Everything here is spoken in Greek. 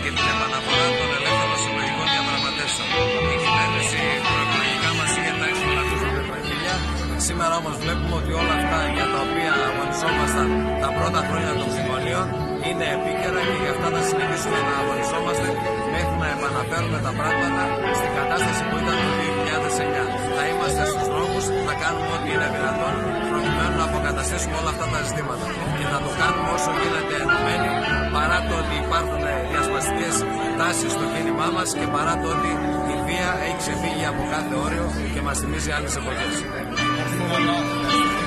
και την επαναφορά των ελεύθερων συλλογικών διαπραγματεύσεων. Η κυβέρνηση προεκλογικά μας είχε τάξει να ακούσουμε πετραχίλια. Σήμερα όμως βλέπουμε ότι όλα αυτά για τα οποία αγωνιζόμασταν τα πρώτα χρόνια των μνημονίων είναι επίκαιρα και γι' αυτά θα συνεχίσουμε να αγωνιζόμαστε μέχρι να επαναφέρουμε τα πράγματα στην κατάσταση που ήταν το 2009. Θα είμαστε στους δρόμους, θα κάνουμε ό,τι είναι δυνατόν προκειμένου να αποκαταστήσουμε όλα αυτά τα ζητήματα. Και θα το κάνουμε όσο γίνεται ενωμένοι, παρά το ότι υπάρχουν διασπαστικές τάσεις στο κίνημά μας και παρά το ότι η βία έχει ξεφύγει από κάθε όριο και μας θυμίζει άλλες εποχές.